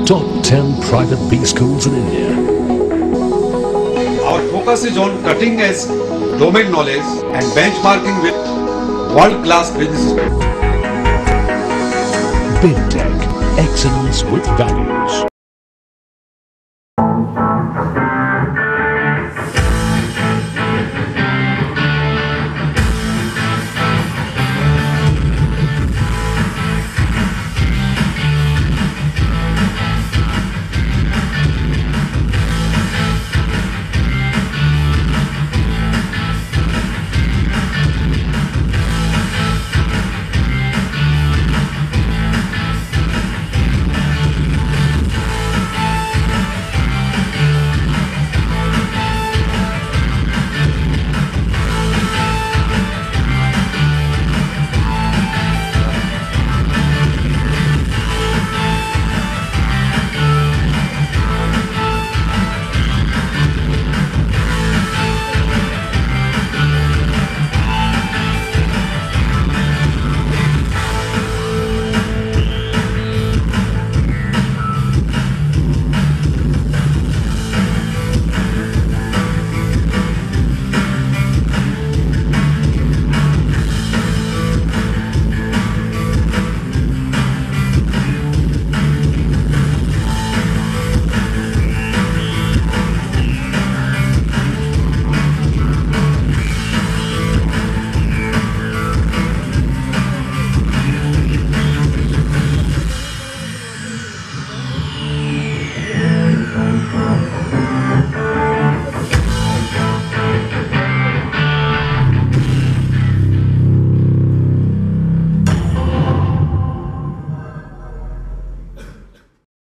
top 10 private B schools in India. Our focus is on cutting edge domain knowledge and benchmarking with world-class businesses. BidTech, excellence with value.